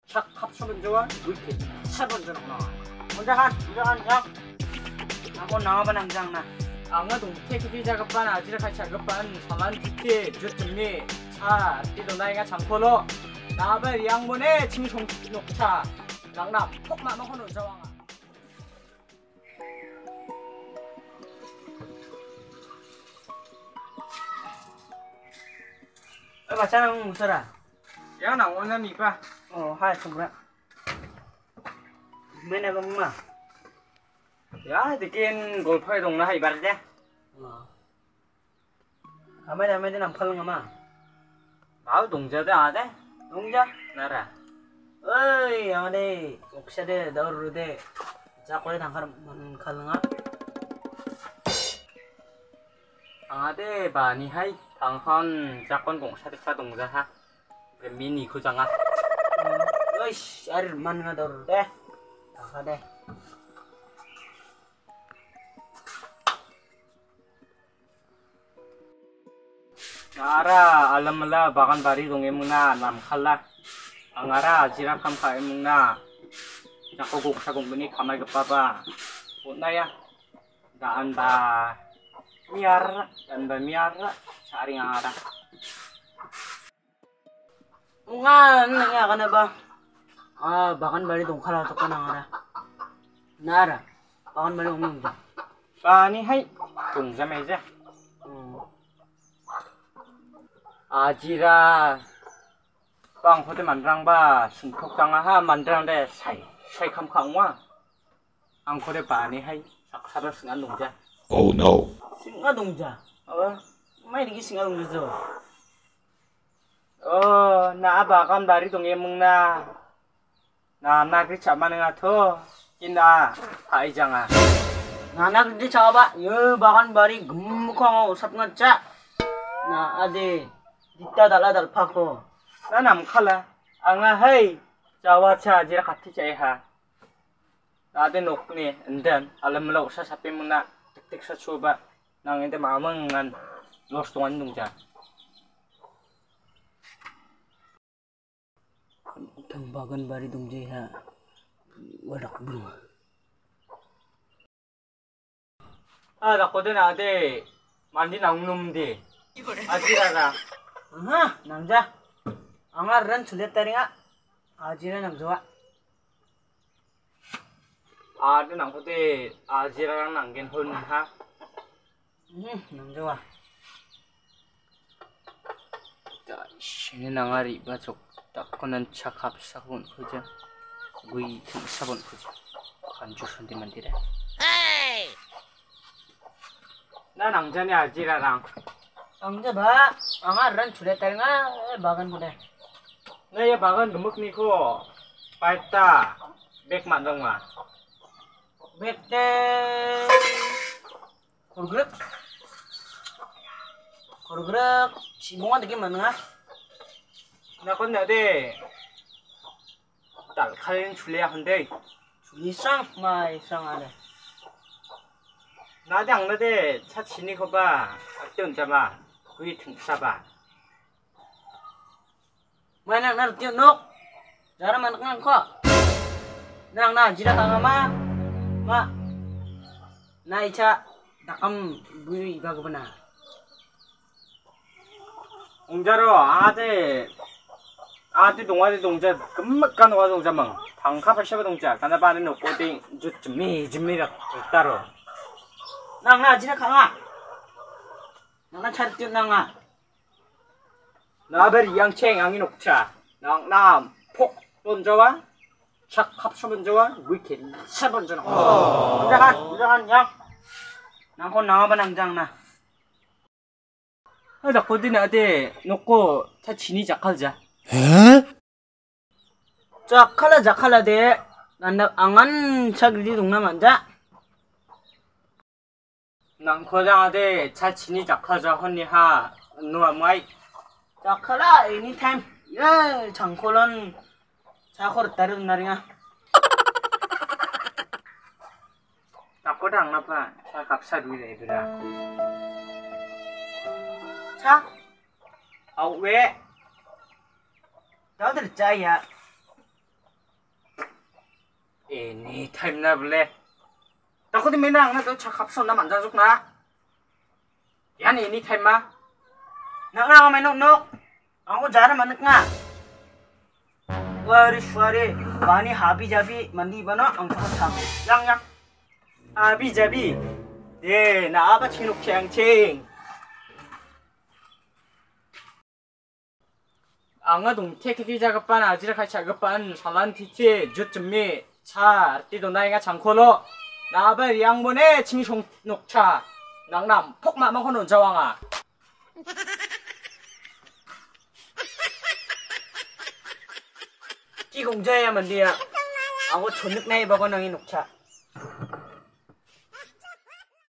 착 합수면 좋아 위키 세번 주는 거 혼자한 양 한번 나와봐 남장나 앙아 동태 그비 작업반 아지락할 작업반 사만 뒤에 주쯤니 차 뛰도 나이가 장포로 나발 양문에 침송 녹차 낭나 폭만 먹어놓은 저왕아 맞잖아 무서라 야 나 오늘 이봐 hai không đó bên này không mà ya thì cái golf hay đồng nó hay bật đấy à mấy này nằm phân mà bảo đồng giờ đấy à đấy đồng giờ nara ơi ở đây 옥샤대 너를 대 자고에 당하는 칼랑아 아데 바니 하이 당한 자권 공사대사 동자 하 미니 고장아 어이씨 아를 만나 너를 대 당하대 Ara alam mala bagan bari donge muna lam khala angara jira kam khae muna nako guk sa gong bini kamai gapa ba putna ya daan ba miar cari ngara ngan ya kana ba bagan bari dong khala to kana ngara nara bagan bari ong ja ba ni hai tung ja mai ja 아지라 빵 호대 만랑바 신폭장아 만드랑데 사이 감강와 앙코레 바니 하이 saksabar singa 동자 Oh no singa 동자 mai digi singa 동자 jo na bagan bari donge mungna na nagri chamanenga tho kinna haijanga na nagri chaba yo bagan bari gummukhang usapnga cha na ade Dita dala dalpako. Na nam khala. Anga hai. Jawa cha jira khati chai ha. Ade nokni endan alam lo sa sape muna tik sa chuba nang ente mamang ngan los tuan nungja. Thang bagan bari dungje ha. Wadak bru. Dakode na ade mandi nang numdi. 아지라라 남자 앙아르란 출렸다링아 아지라 남자와 아드 남포데 아지라랑 남겐 혼하 남자와 자 신의 낭아리 바족 딱거는 착합사본 그저 거의 등사본 그저 간주선데 만디래 나 남자네 아지라랑 Angja ba, anga ran sudah teringa bagan muda. Nah ya bagan gemuk nih ko, paita, bek mandang mah. Bek deh, kurgrek, si mongan degi mana? Nah kon deh, tal kalian sulia handai, sulisang mai sang ada. Nah yang deh, cat sini ko ba, aktion jama. Kui thung saba mana nar tiok nok jara manak nang ko nang na jira tanga ma na icha dakam bui bagabana 옹자로 아데 동아데 동자 금막간 와 동자 망 방카 발샤바 동자 가나바는 노코딩 주쯤미라 따로 낭나 지나 강아 낭나 차르뛰 낭아 나베리 양챙 양이 녹차 낭나 폭 던져와 착 합수면 좋아 위키 세번 주는 무장한 양 낭혼 나와봐 낭장나 나 거기는 어디 놓고 차 진이 작할자 작할라 돼 난나 앙안 차그리 동남 앉아 난 거장하대 차 진이 작하자 헌니하 누가 마이 작할라 애니타임 예 장콜은 자코를 따르는 날이야 자코 당나파 차 값사 루이래 얘들아 차? 왜? 너들 짜야 anytime na boleh. Takut di menang na to cakap son na manjajuk na. Yan anytime ma. Nak nga may nok. Ako jara manak nga. Wari bani habi jabi mandi bana ang thak yang habi jabi de na aba chinuk chang anga dong tekeki 작업반 아지락할 작업반 살란 티치 주쯤미 차 띠도 나이가 장코로 나바 양본에 칭송 녹차 낭남 폭마망 호는 자왕아 기 공자야 만디야 아고 존ực này bà con nàng nục chạ